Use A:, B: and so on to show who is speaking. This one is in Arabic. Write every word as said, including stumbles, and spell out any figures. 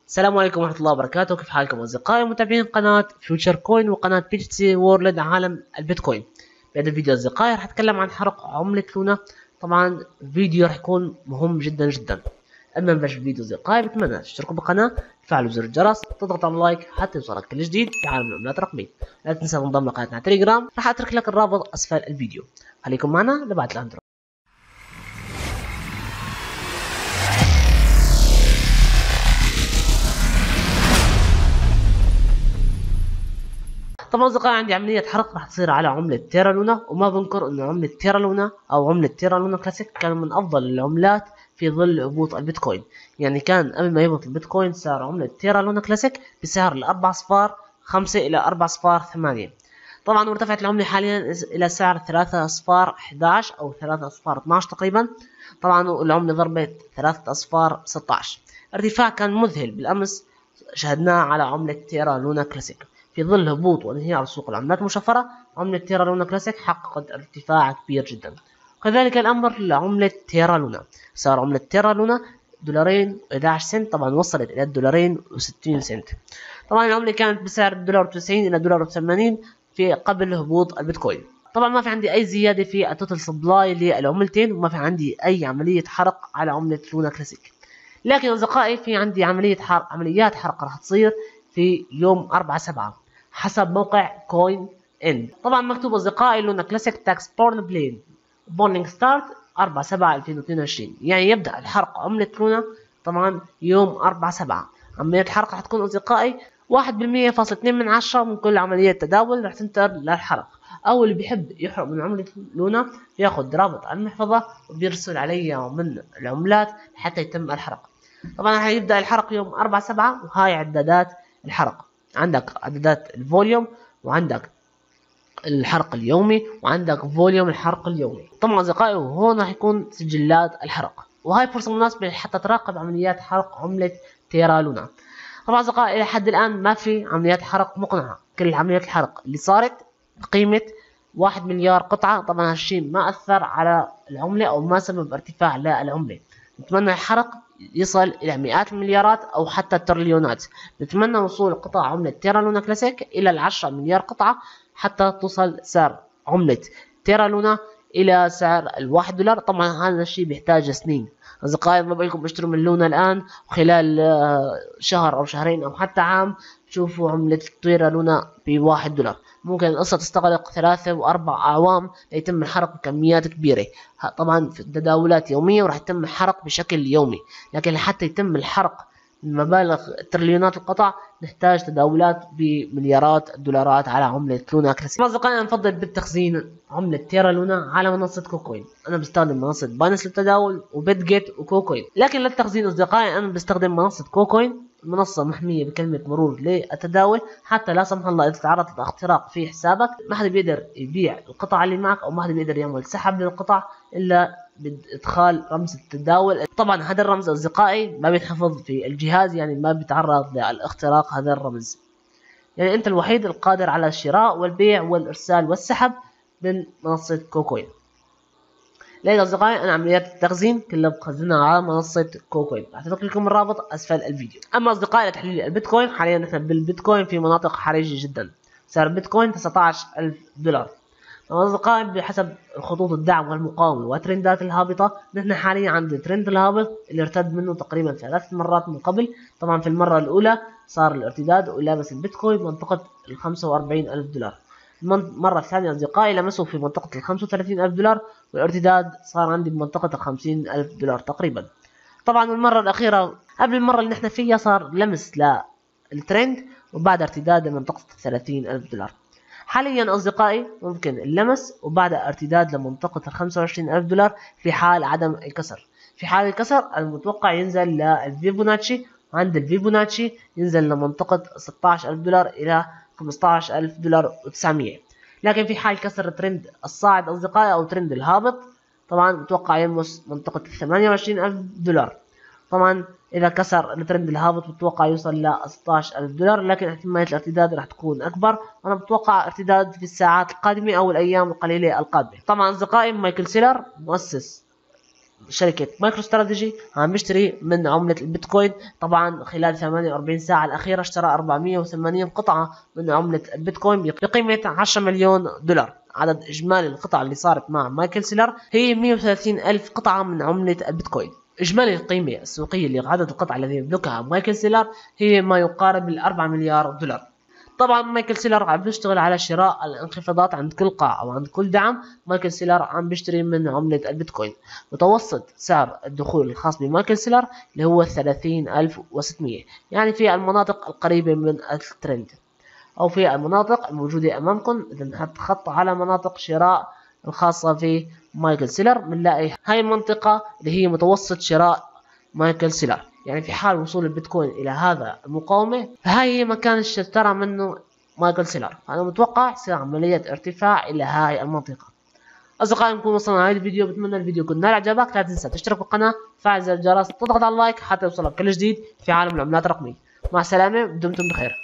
A: السلام عليكم ورحمة الله وبركاته. كيف حالكم أصدقائي متابعين قناة فيوتشر كوين وقناة بي جي سي وورلد عالم البيتكوين. بهذا الفيديو أصدقائي راح أتكلم عن حرق عملة لونا. طبعا الفيديو راح يكون مهم جدا جدا. قبل ما نبلش الفيديو أصدقائي بتمنى تشتركوا بالقناة، تفعلوا زر الجرس، تضغط على اللايك حتى يوصلك كل جديد في عالم العملات الرقمية. لا تنسى تنضم لقناتنا على تليجرام، راح أترك لك الرابط أسفل الفيديو. خليكم معنا لبعد الأندرو. طبعا أصدقائي عندي عملية حرق راح تصير على عملة تيرا لونا، وما بنكر إنه عملة تيرا لونا أو عملة تيرا لونا كلاسيك كان من أفضل العملات في ظل هبوط البيتكوين. يعني كان قبل ما يهبط البيتكوين سعر عملة تيرا لونا كلاسيك بسعر الأربعة صفار خمسة إلى أربعة صفار ثمانية. طبعا ارتفعت العملة حاليا إلى سعر ثلاثة صفار إحداش أو ثلاثة صفار اثناش تقريبا. طبعا العملة ضربت ثلاثة صفار ستاش. ارتفاع كان مذهل بالأمس شهدناه على عملة تيرا لونا كلاسيك. في ظل هبوط وانهيار سوق العملات المشفرة، عملة تيرا لونا كلاسيك حققت ارتفاع كبير جدا. كذلك الأمر لعملة تيرا لونا، صار عملة تيرا لونا دولارين وإحدى عشر سنت، طبعا وصلت إلى الدولارين وستين سنت. طبعا العملة كانت بسعر دولار وتسعين إلى دولار وثمانين في قبل هبوط البيتكوين. طبعا ما في عندي أي زيادة في التوتال سبلاي للعملتين، وما في عندي أي عملية حرق على عملة لونا كلاسيك. لكن أصدقائي في عندي عملية حرق عمليات حرق راح تصير في يوم أربعة سبعة حسب موقع كوين ان. طبعا مكتوب أصدقائي لونا كلاسيك تاكس بورن بلين بورنينج ستارت أربعة سبعة ألفين واثنين وعشرين، يعني يبدأ الحرق عملة لونا طبعا يوم أربعة سبعة. عملية الحرق راح تكون أصدقائي واحد بالمية فاصلة اثنين من عشرة من كل عملية تداول راح تنتر للحرق. أو اللي بيحب يحرق من عملة لونا بياخد رابط على المحفظة وبيرسل علي من العملات حتى يتم الحرق. طبعا هيبدأ الحرق يوم أربعة سبعة، وهاي عدادات الحرق. عندك عدادات الفوليوم، وعندك الحرق اليومي، وعندك فوليوم الحرق اليومي. طبعا أصدقائي وهون راح يكون سجلات الحرق، وهاي فرصة مناسبة حتى تراقب عمليات حرق عملة تيرا لونا. طبعا أصدقائي إلى حد الآن ما في عمليات حرق مقنعة. كل عمليات الحرق اللي صارت بقيمة واحد مليار قطعة. طبعا هالشيء ما أثر على العملة أو ما سبب ارتفاع للعملة. نتمنى الحرق يصل إلى مئات المليارات أو حتى التريليونات. نتمنى وصول قطع عملة تيرا لونا كلاسيك إلى العشرة مليار قطعة حتى توصل سعر عملة تيرا لونا إلى سعر الواحد دولار. طبعا هذا الشيء بيحتاج سنين. أصدقائي ما بالكم اشتروا من لونا الآن، وخلال شهر أو شهرين أو حتى عام تشوفوا عملة تيرا لونا بواحد دولار. ممكن القصة تستغرق ثلاثة وأربع أعوام ليتم الحرق بكميات كبيرة. طبعا في تداولات يومية وراح يتم الحرق بشكل يومي، لكن حتى يتم الحرق مبالغ تريليونات القطع نحتاج تداولات بمليارات الدولارات على عملة لونا كلاسيك. أصدقائي أنا بفضل بالتخزين عملة تيرا لونا على منصة كوكوين. أنا بستخدم منصة باينانس للتداول وبيتجيت وكوكوين. لكن للتخزين أصدقائي أنا بستخدم منصة كوكوين، منصة محمية بكلمة مرور للتداول، حتى لا سمح الله إذا تعرضت لاختراق في حسابك ما حدا بيقدر يبيع القطع اللي معك، أو ما حدا بيقدر يعمل سحب للقطع إلا بإدخال رمز التداول. طبعا هذا الرمز أصدقائي ما بيتحفظ في الجهاز، يعني ما بيتعرض للاختراق هذا الرمز. يعني أنت الوحيد القادر على الشراء والبيع والإرسال والسحب من منصة كوكوين. لذلك أصدقائي أنا عمليات التخزين كلها بخزنها على منصة كوكوين. راح أترك لكم الرابط أسفل الفيديو. أما أصدقائي لتحليل البيتكوين، حاليا نحن بالبيتكوين في مناطق حرجة جدا. سعر البيتكوين تسعة عشر ألف دولار. أصدقائي بحسب خطوط الدعم والمقاومة والترندات الهابطة، نحن حاليا عند الترند الهابط اللي ارتد منه تقريبا ثلاث مرات من قبل. طبعا في المرة الأولى صار الارتداد ولابس البيتكوين منطقة ال خمسة وأربعين ألف دولار. المرة الثانية أصدقائي لمسوا في منطقة ال خمسة وثلاثين ألف دولار، والارتداد صار عندي بمنطقة ال خمسين ألف دولار تقريبا. طبعا المرة الأخيرة قبل المرة اللي نحن فيها صار لمس للترند وبعد ارتداد لمنطقة ثلاثين ألف دولار. حاليا أصدقائي ممكن اللمس وبعد ارتداد لمنطقة ال خمسة وعشرين ألف دولار في حال عدم الكسر. في حال الكسر المتوقع ينزل للفيبوناتشي، وعند الفيبوناتشي ينزل لمنطقة ستة عشر ألف دولار إلى خمسة عشر ألف دولار وتسعمية. لكن في حال كسر الترند الصاعد أصدقائي أو ترند الهابط طبعا متوقع يلمس منطقة ثمانية وعشرين ألف دولار. طبعا إذا كسر الترند الهابط بتوقع يوصل ل ستة عشر ألف دولار، لكن احتمالية الارتداد راح تكون أكبر، وأنا بتوقع ارتداد في الساعات القادمة أو الأيام القليلة القادمة. طبعا أصدقائي مايكل سيلر مؤسس شركة مايكرو استراتيجي عم بيشتري من عملة البيتكوين. طبعا خلال ثمانية وأربعين ساعة الأخيرة اشترى أربعمية وثمانين قطعة من عملة البيتكوين بقيمة عشرة مليون دولار. عدد إجمالي القطع اللي صارت مع مايكل سيلر هي مية وثلاثين ألف قطعة من عملة البيتكوين. إجمالي القيمة السوقية لعدد القطع الذي يملكها مايكل سيلر هي ما يقارب الأربعة مليار دولار. طبعا مايكل سيلر عم بيشتغل على شراء الانخفاضات عند كل قاع او عند كل دعم. مايكل سيلر عم بيشتري من عملة البيتكوين. متوسط سعر الدخول الخاص بمايكل سيلر اللي هو ثلاثين ألف وستمية، يعني في المناطق القريبة من الترند او في المناطق الموجودة امامكم. اذا نحط خط على مناطق شراء الخاصة في مايكل سيلر بنلاقي هاي المنطقة اللي هي متوسط شراء مايكل سيلر. يعني في حال وصول البيتكوين الى هذا المقاومة فهاي هي مكان اشترى منه مايكل سيلر. انا متوقع يصير عملية ارتفاع الى هاي المنطقة. اصدقائي نكون وصلنا لهذا الفيديو، بتمنى الفيديو يكون نال اعجابك. لا تنسى تشترك بالقناة، تفعل زر الجرس، تضغط على اللايك حتى يوصلك كل جديد في عالم العملات الرقمية. مع السلامة، دمتم بخير.